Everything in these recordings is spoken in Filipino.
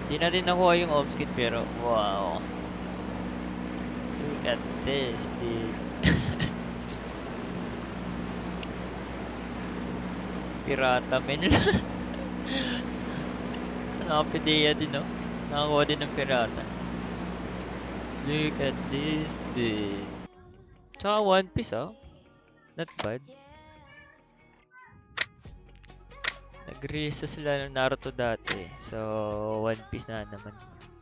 Di natin nakuha yung off skin pero wow. Look at this, dude. Pirata men. Nakapideya din, no? Nakakuha din ng pirata. Look at this, dude. Tsaka One Piece, oh. Not bad. Nag-release sila ng Naruto dati. So, One Piece na naman.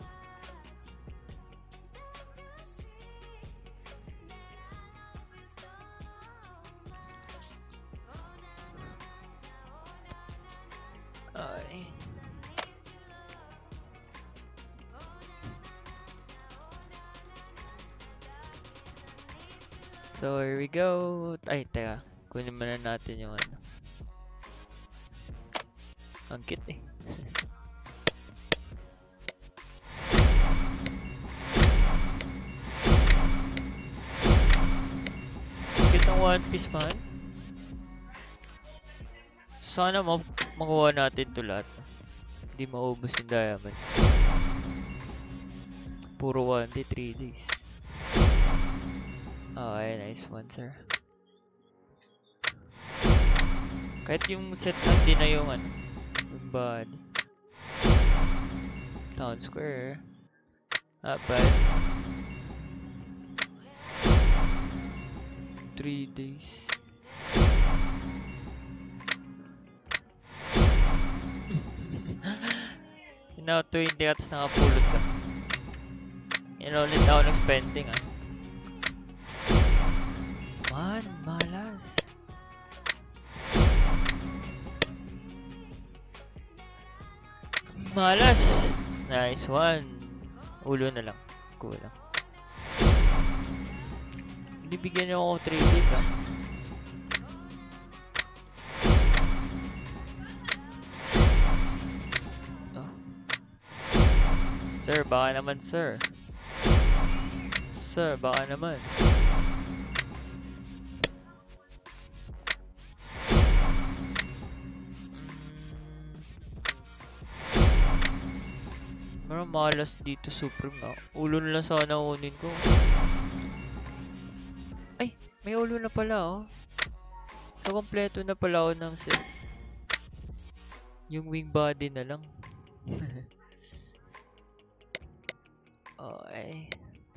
Ay. So, here we go. Ay, teka. Kunin muna natin yung ano. Ang cute eh. Cute ng One Piece man. Sana makuha natin ito lahat. Hindi maubos yung diamonds. Puro 1 day, 3 days. Okay, nice one, sir. Kahit yung set hindi na yung ano, yung body. Town Square. Not bad. 3 days. Now 20 atas nakapulot ka. Yan ulit ako nag-spending ah. Man, malas. Malas. Nice one. Ulo na lang. Kulang. Bibigyan niyo ako 3 days ah. Oh. Sir, baka naman sir. Sir, baka naman. Meron malas dito, Supreme ah. Ulo na lang sana unin ko. Ay, may ulo na pala oh. So, kompleto na pala ako ng set. Yung wing body na lang. Okay.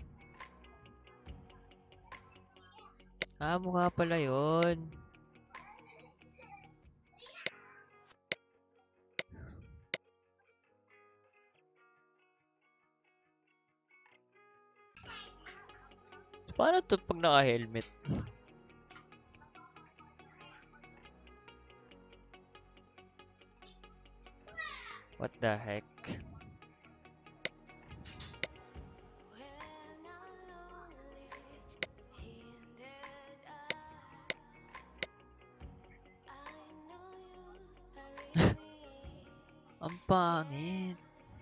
Ah, mukha pala yun. Paano to pag naka-helmet? What the heck? Ang pangit.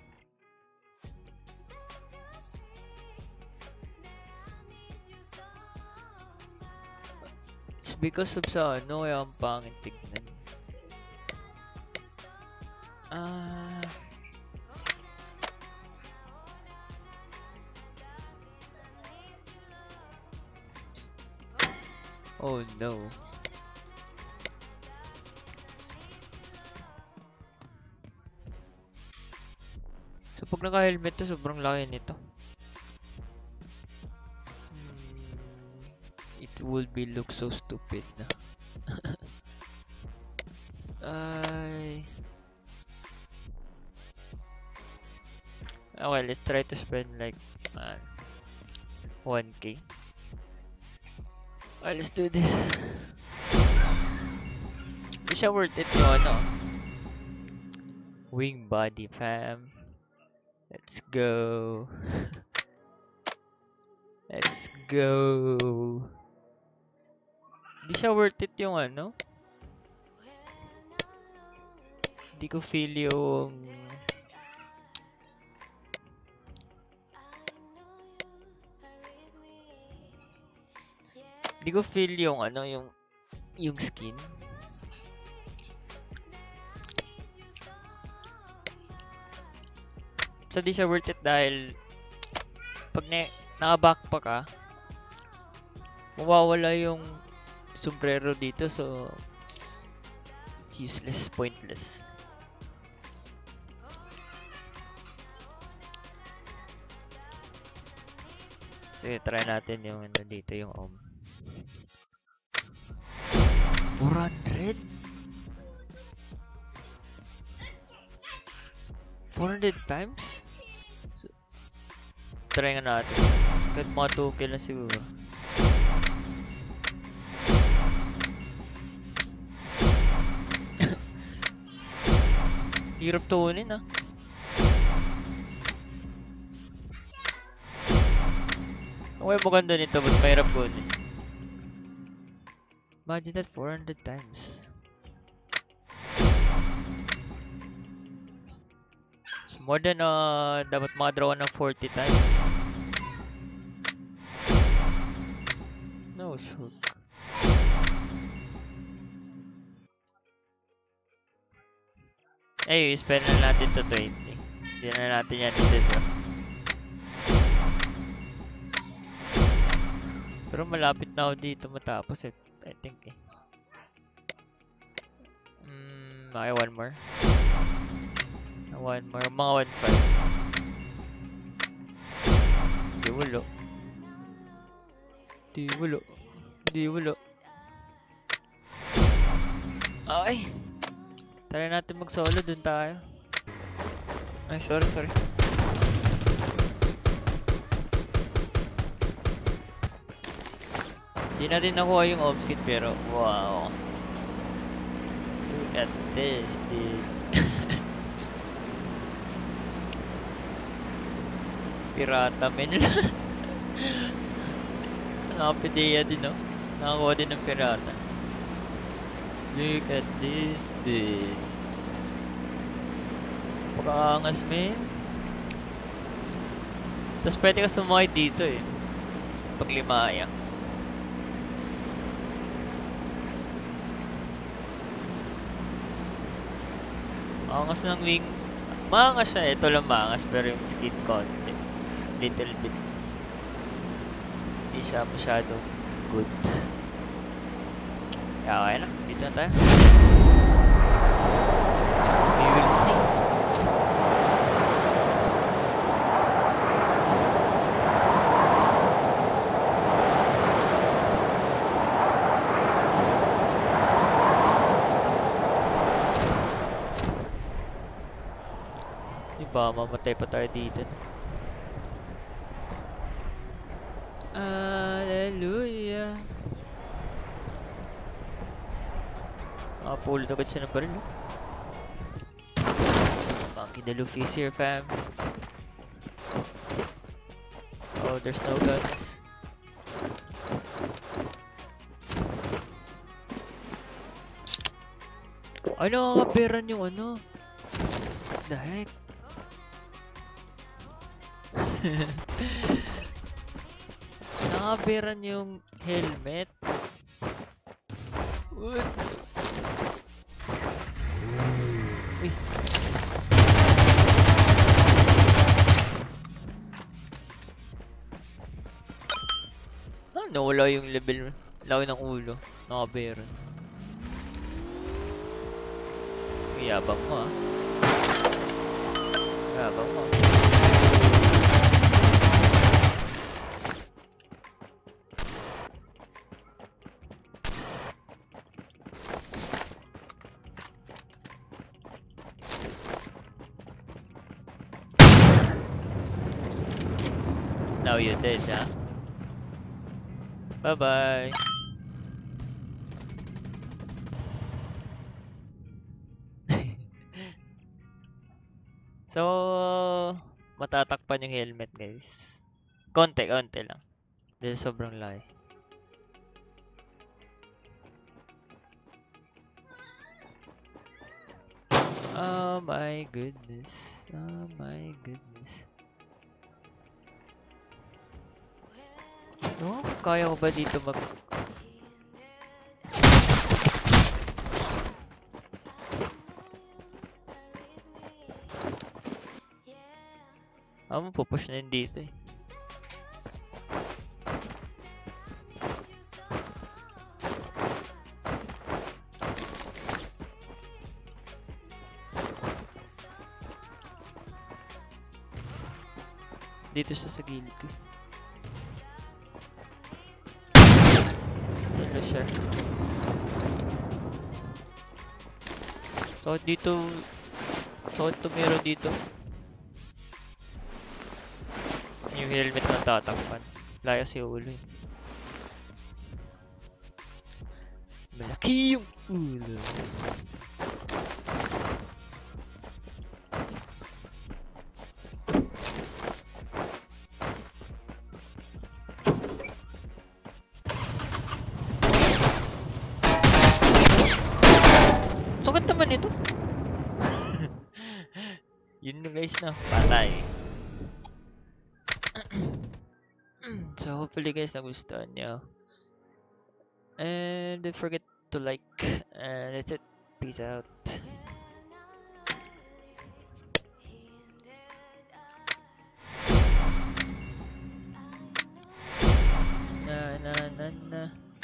It's because of sa ano kaya ang pangit tignan. Oh no. So pag naka-helmet to, sobrang laki nito. It would be look so stupid na. Ay. Okay, let's try to spend like 1k. Alright, let's do this. Hindi siya worth it yung ano. Wing body, fam. Let's go. Let's go. Hindi siya worth it yung ano. Hindi ko feel yung hindi ko feel yung ano, yung skin. So di siya worth it dahil pag naka-backpack ka, mawawala yung sombrero dito, so it's useless, pointless. Sige, try natin yung dito yung 400? 400 times? So, try nga natin. Kahit mga 2 kill na siguro. Hirap tuunin ah. Okay, maganda nito, but mahirap kunin. Imagine that 400 times. It's more than dapat makadraw ng 40 times. No shoot. Ay, spend na natin to 20. Hindi na natin yan dito. Pero malapit na ako dito matapos eh. I think eh. Okay, one more. One more. Mga 1-5. Di walo. Di walo. Di walo. Okay. Tara natin mag-solo, dun tayo. Ay, sorry. Di natin nakuha yung ops kit pero wow. Look at this, dude. Pirata men. Nakapideya din no. Nakakuha din ng pirata. Look at this, dude. Pagkaangas men. Tapos pwede ka sumakay dito eh. Pag limaya. Maangas ng wing. Maangas siya. Ito lang maangas. Pero yung skin content, little bit. Hindi siya masyadong good. Kaya okay na. Dito na tayo. We will see. Baka mamatay pa tayo dito. Hallelujah. Nakapulot agad siya ng baril. Monkey the Luffy's here, fam. Oh, there's no guns. Ay, nakakaperan yung ano. What the heck? Nakaberan yung helmet. What? Uy. Nawala yung level. Laki ng ulo. Nakaberan. Yabang mo ah. Yabang mo. Now you did, huh? Bye-bye. So, matatakpan yung helmet, guys. Konti lang. Dahil sobrang laki. Oh my goodness. Oh my goodness. No? Kaya ko ba dito mag... Pupush na yun dito eh. Dito sa gilid ko. Ano siya? So dito, meron dito. Yung helmet na tatakpan. Laya si ulo eh. Malaki yung ulo. Sakit naman ito. Yun na guys na, patay. So hopefully guys nagustuhan nyo. And don't forget to like. And that's it. Peace out. Na.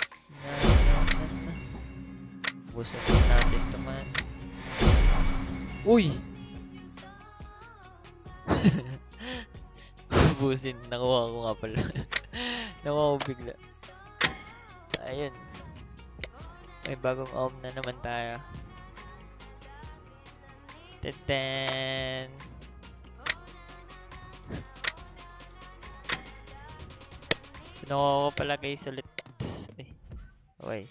Busan natin ito man. Uy! Busin, nakuha ko nga pala. Nakuha ko bigla. Ayun. May bagong na naman tayo. Teten! Nakuha ko pala guys ulit. Okay.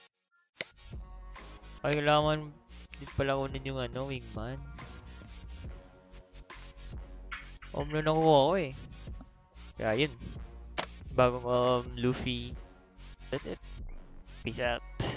Ay, kailangan din pala kunin yung wingman. Na nakuha ko eh. Kaya yun. Bagong Luffy. That's it. Peace out.